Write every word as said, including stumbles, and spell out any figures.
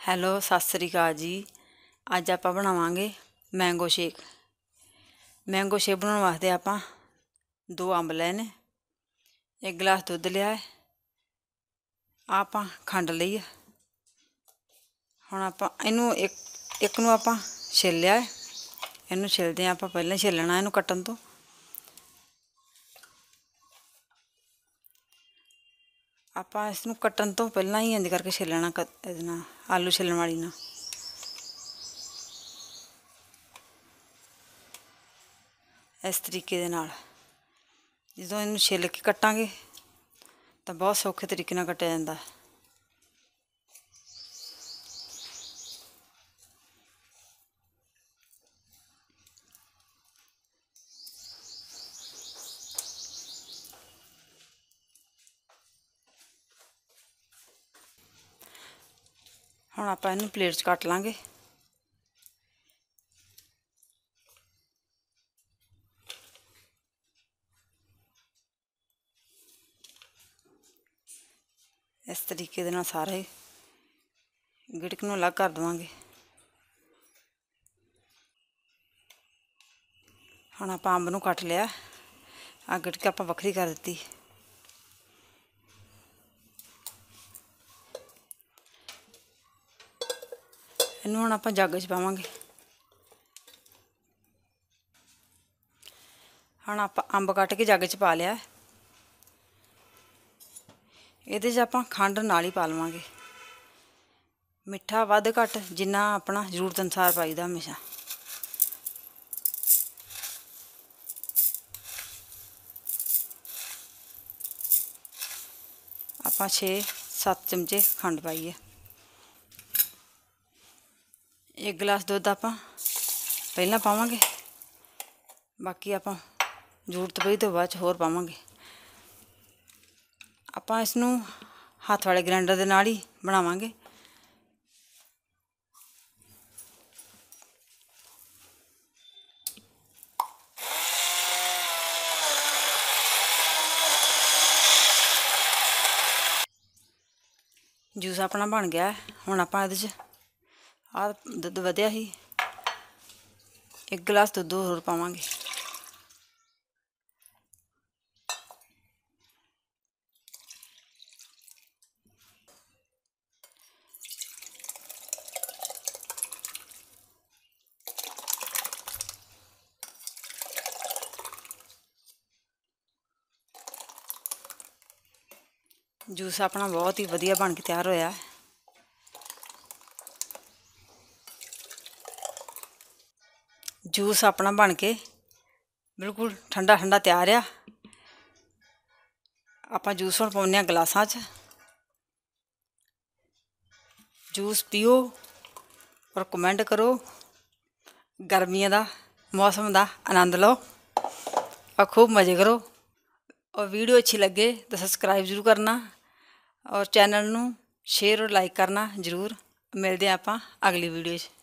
Hello Sat Sri ਅਕਾਲ ਜੀ। ਅੱਜ ਆਪਾਂ ਬਣਾਵਾਂਗੇ ਮੈਂਗੋ ਸ਼ੇਕ। मैंगो शेक बनाने वास्ते आप दो अंब लेने, एक गिलास दुध लिया है, आप खंड ली है। हुण आप इनू एक एक नू आप छिल लिया है। इनू छिलदे आप पहले छिलना इनू कट्टन तो। आप इसनू कट्टन तो पहला ही इंज करके छिलना इहदे आलू छिलन वाली ना। इस तरीके दे नाल जो इनू छिल के कट्टांगे तो बहुत सौखे तरीके नाल कट्टिया जांदा है। हुण आपां इनू प्लेट च कट लांगे। इस तरीके दे नाल सारे गिड़क नूं अलग कर देवांगे। हुण आपां अंब नूं कट लिया, आ गिड़क आपां वखरी कर दित्ती। इनू हुण आपां जग च पावांगे। हुण आपां अंब कट के जग च पा लिया। इहदे च आपां खंड नाल ही पा लवांगे। मिठा वध घट जिन्ना अपना जरूरत अनुसार पाईदा हमेशा। आपां छे सत्त चमचे खंड पाई है। एक गिलास दुध आपां पहला पावांगे, बाकी आपां जरूरत पई तो बाद च होर पावांगे। आपां इसनूं हत्थ वाले ग्राइंडर दे नाल ही बनावांगे। जूस अपना बन गया है। हुण आपां इहदे च आ दुध वधिया ही एक गिलास दुध होर पावांगे। जूस अपना बहुत ही वधिया बन के तैयार होया है। जूस अपना बन के बिल्कुल ठंडा ठंडा तैयार आ। आपां जूस हुण पाउने गिलासां च। जूस पियो और कमेंट करो। गर्मियों का मौसम का आनंद लो और खूब मज़े करो। और वीडियो अच्छी लगे तो सब्सक्राइब जरूर करना और चैनल नू शेयर और लाइक करना जरूर। मिलते हैं आपां अगली वीडियो च।